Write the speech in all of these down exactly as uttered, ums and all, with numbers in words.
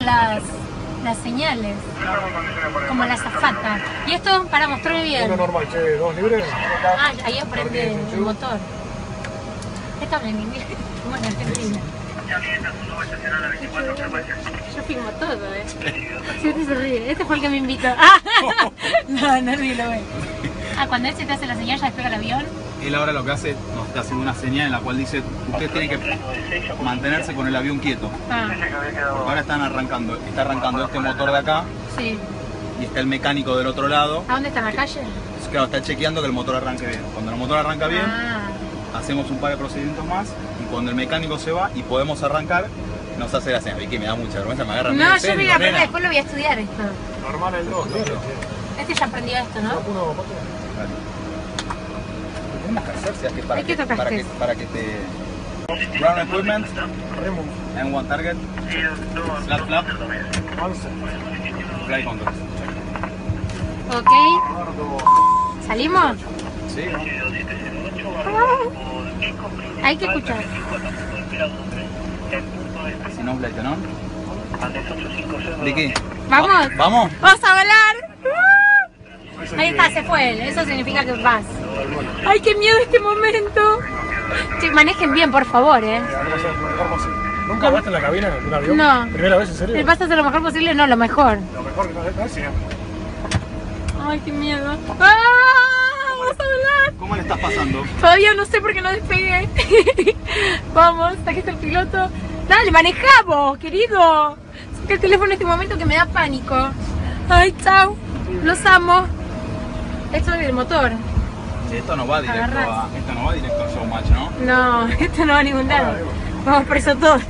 las, las señales, como la azafata. Y esto, para mostrarme bien. Uno normal, che, dos libres. Ah, ahí aprende el motor. Esto habla en inglés, como en Argentina. Yo filmo todo, eh. Sí, este se ríe. Este fue el que me invitó. Ah, no, no ríe, lo ve. Ah, cuando él se te hace la señal, ya despega el avión. Él ahora lo que hace, nos está haciendo una señal en la cual dice, usted tiene que mantenerse con el avión quieto. Ah. Porque ahora están arrancando, está arrancando este motor de acá. Sí. Y está el mecánico del otro lado. ¿A dónde está, en la calle? Claro, está chequeando que el motor arranque bien. Cuando el motor arranca bien, Ah. hacemos un par de procedimientos más y cuando el mecánico se va y podemos arrancar, nos hace la señal. Vicky, me da mucha vergüenza, me agarra. No, yo me voy a aprender, después lo voy a estudiar esto. Normal el dos, libres. Este ya aprendió esto, ¿no? Uno, cuatro. Tenemos que hacer, si es que para, Hay que que, tocar para, que, test. para que te... Ground equipment, Remove. and one target, slap flap, Avance. fly controls. Ok. ¿Salimos? Sí, ¿no? Ah. Hay que escuchar. Si no, flight on. Vicky. ¿Vamos? ¿Vamos? ¡Vamos a volar! Uh. Ahí está, se fue él. Eso significa que vas. ¡Ay, qué miedo este momento! Che, manejen bien, por favor, ¿eh? ¿Nunca vas en la cabina de un avión? No. ¿Primera vez en serio? ¿El vas a hacer lo mejor posible? No, lo mejor. Lo mejor que no es siempre. ¡Ay, qué miedo! ¡Ah! ¡Vamos a volar! ¿Cómo le estás pasando? Todavía no sé por qué no despegué. Vamos, aquí está el piloto. Dale, manejamos, querido. Saca el teléfono en este momento que me da pánico. Ay, chao. Los amo. Esto es el motor. Esto no va directo Agarrás. a, esto no va directo a Showmatch, ¿no? No, esto no va a ningún lado. Vamos preso todos.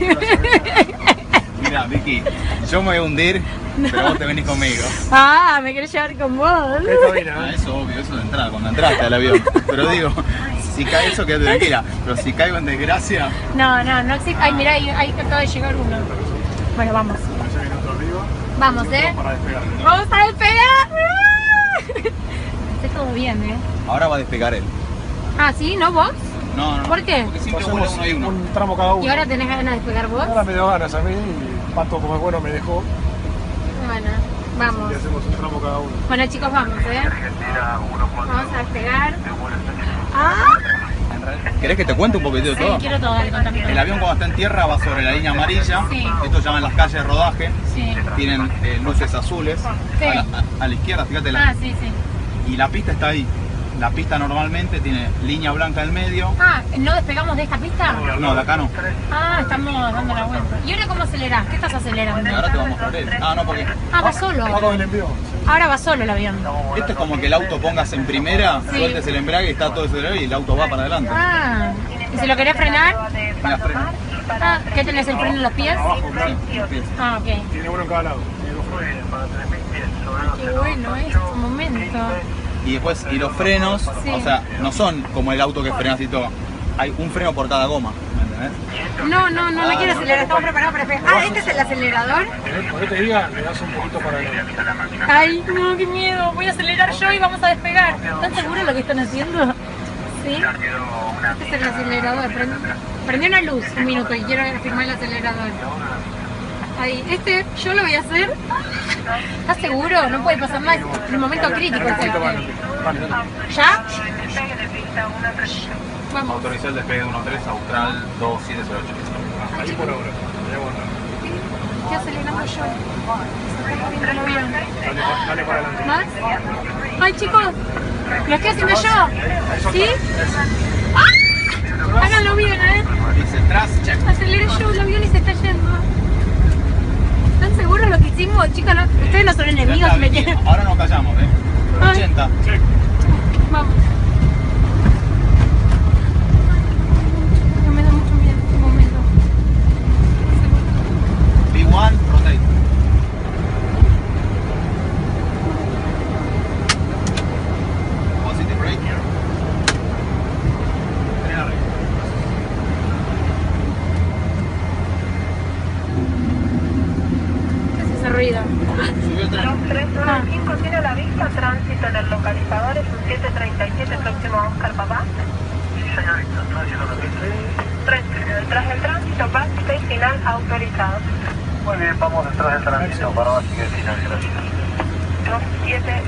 Mira, Vicky, yo me voy a hundir, pero vos te venís conmigo. Ah, me querés llevar con vos. ¿Qué cabina? Ah, eso obvio, eso de entrada, cuando entraste al avión. Pero digo, si cae eso, quédate tranquila. Pero si caigo en desgracia... No, no, no existe. Ay, mirá, ahí, ahí acaba de llegar uno. Bueno, vamos. Vamos, ¿eh? Para despegar. ¡Vamos a despegar! Está todo bien, ¿eh? Ahora va a despegar él. Ah, ¿sí? ¿No vos? No, no, no. ¿Por qué? Porque siempre vuela Hacemos uno y uno. un tramo cada uno. ¿Y ahora tenés ganas de despegar vos? Ahora me dio ganas a mí y Pato, como es bueno, me dejó. Bueno, vamos. Y hacemos un tramo cada uno. Bueno, chicos, vamos, ¿eh? Vamos a despegar. ¡Ah! ¿Querés que te cuente un poquitito de Sí, todo? quiero todo, dale, contame. El avión cuando está en tierra va sobre la línea amarilla. Sí. Esto se llaman las calles de rodaje. Sí. Tienen eh, luces azules. Sí. A, la, a- a la izquierda, fíjate. La, Ah, sí, sí. y la pista está ahí. La pista normalmente tiene línea blanca en medio. Ah, ¿no despegamos de esta pista? No, de acá no. Ah, estamos dando la vuelta. ¿Y ahora cómo acelerás? ¿Qué estás acelerando? Ahora te vamos a mostrar él. Ah, no, porque Ah, va solo. Pato del envío. Ahora va solo el avión. esto es como que el auto pongas en primera, Sí. sueltes el embrague y está todo acelerado y el auto va para adelante. Ah, ¿y si lo querés frenar? Mira, frena. Ah, ¿qué tenés el freno en los pies? Abajo, claro. Sí, los pies. Ah, ok. Tiene uno en cada lado. Tiene dos frenos. Qué bueno este momento. Y después, y los frenos, Sí. o sea, no son como el auto que frenas y todo. Hay un freno por cada goma, ¿me entendés? No, no, no, no quiero acelerar, estamos preparados para despegar. Ah, ¿este es el acelerador? Cuando te diga, le das un poquito para adelante. Ay, no, qué miedo. Voy a acelerar yo y vamos a despegar. ¿Están seguros de lo que están haciendo? Sí. Este es el acelerador. Prend- Prendí una luz un minuto y quiero firmar el acelerador. Ahí, este yo lo voy a hacer. ¿Estás seguro? No puede pasar más. Es un momento crítico este. Vale, dale. ¿Ya? Vamos. Autorizó el despegue de uno tres Austral dos siete cero ocho. Ahí por ahora. Ahí aguanta. Estoy acelerando yo. Se está moviendo el avión. Dale, pa- dale para adelante. ¿Más? Ay, chicos, lo estoy haciendo yo. ¿Sí? ¡Ah! Háganlo bien, ¿eh? Dice tras, check. Aceleré yo el avión y se está yendo. ¿Están seguros lo que hicimos, chicos? No, ustedes no son Ya enemigos, está, me Vicky. quieren. Ahora nos callamos, ¿eh? Ay. ochenta. Vamos. No me da mucho miedo en este momento. B uno, rotate. Positive brake. Frena arriba. ¿Qué es ese ruido? Subió el tren. tres uno cinco tiene la vista, tránsito en el localizador, es un siete treinta y siete próximo a Oscar Papá. Sí, señorita. Tránsito lo que Tras el tránsito, básico y final autorizado. Muy bien, vamos detrás del tránsito para base y final, gracias. dos siete.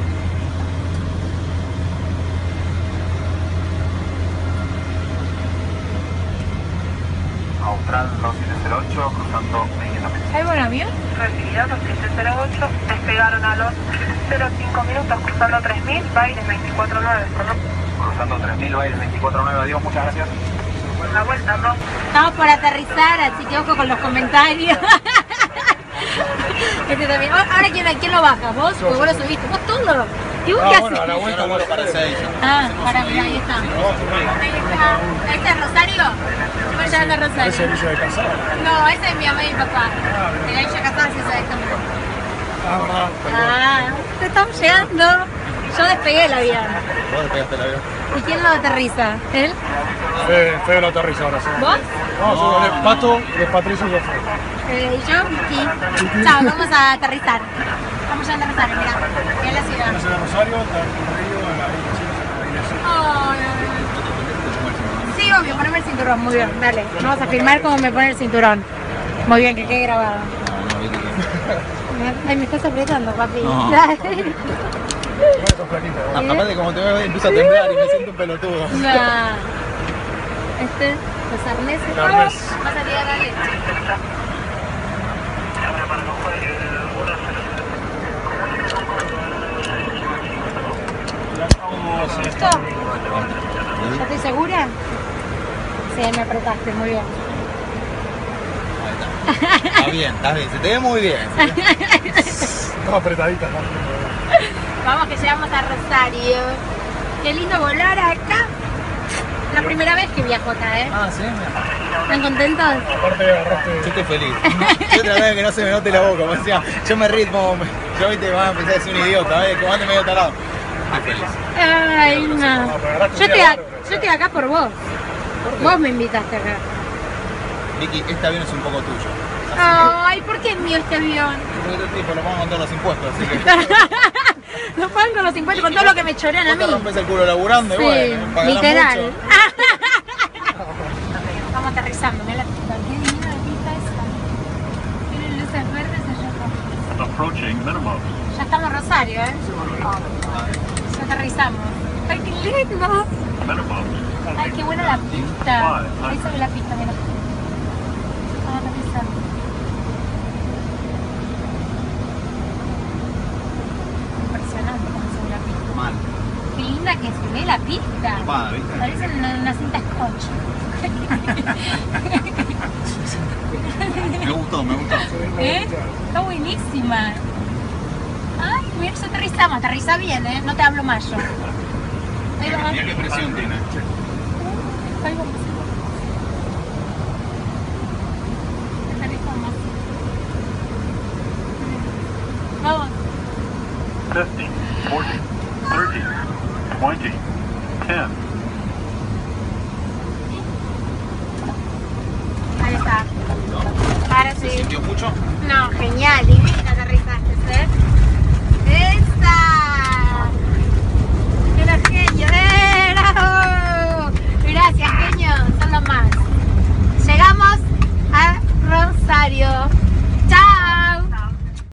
Austral dos siete cero ocho, cruzando inmediatamente. ¿Hay buen avión? Recibida dos siete cero ocho, despegaron a los cero cinco minutos cruzando tres mil, Baires veinticuatro nueve. Cruzando tres mil, Baires veinticuatro nueve, adiós, muchas gracias. La vuelta, ¿no? Estamos por aterrizar, así que ojo con los comentarios. Este también. Ahora, ¿quién, ¿quién lo baja? ¿Vos? Porque vos lo subiste. ¿Vos todo? ¿Y vos Ah, qué bueno, a la haces? vuelta Ahora lo para seis. Ah, para, mirá, ahí está. Ahí está. ¿Ahí está Rosario? Voy llevando a Rosario. ¿Es el Villa de Casado? No, ese es mi mamá y mi papá. De la Villa Casada sí se esto. Ah, Ah, te estamos llegando. Yo despegué el avión. Vos despegaste el avión. ¿Y quién lo aterriza? ¿Él? Fede, Fede lo aterriza ahora, sí. ¿Vos? No, yo de Pato, de Patricio y de Fede. Eh, y yo, Vicky. Chao, vamos a aterrizar. Vamos a aterrizar, mirá. Mirá la ciudad. Yo soy de Rosario, está en el río, en la iglesia. Ay, sí, obvio, poneme el cinturón, muy bien, dale. Vamos a filmar cómo me pone el cinturón. Muy bien, que quede grabado. No, no, Vicky. Ay, me estás apretando, papi. No. Dale. A- Aparte, como te veo, empiezo a temblar y me siento un pelotudo. Nah. Este, los arneses. El arnés. Oh, vas a tirar la leche. ¿Listo? ¿Ya estoy segura? Sí, me apretaste, muy bien. Ahí está. Está bien, está bien. Se te ve muy bien. Estaba apretadita, ¿no? Vamos que llegamos a Rosario. Qué lindo volar acá. La primera vez que viajo acá, ¿eh? Ah, sí. ¿Están contentos? Aparte agarraste... Yo estoy feliz. Yo traté de que no se me note la boca. Como decía, yo me ritmo. Yo viste, van a pensar que soy un idiota, ¿ves? Como ande medio talado. Estoy feliz. Ay, no. Yo estoy, a- yo estoy acá por vos. Vos me invitaste acá. Vicky, este avión es un poco tuyo. Así Ay, ¿por qué es mío este avión? que, porque este tipo lo vamos a contar los impuestos, así que. Lo pagan con los impuestos, con todo lo que me chorean a Vos mí. te rompes el culo laburando y Sí, bueno, pagarás literal. mucho. Estamos aterrizando, mira la pista. Qué linda la pista esta. Tienen luces verdes allá abajo. Approaching minimum. Ya estamos en Rosario, ¿eh? Ya aterrizamos. ¡Ay, qué lindo! Minimum. ¡Ay, qué buena la pista! Ahí se ve la pista, mira. Estamos aterrizando. Impresionante cómo se ve la pista. Mal. Qué linda que se ve la pista. Va, ¿viste? Parece una, una cinta scotch. Me gustó, me gustó. ¿Eh? Está buenísima. Ay, mira, se aterrizamos. Aterriza bien, ¿eh? No te hablo más yo. Ahí va. Mira qué presión tiene. Ahí vamos. Aterrizamos. Vamos. fifty, forty, thirty, twenty, ten. Ahí está. Ahora ¿Se sí. sintió mucho? No, genial.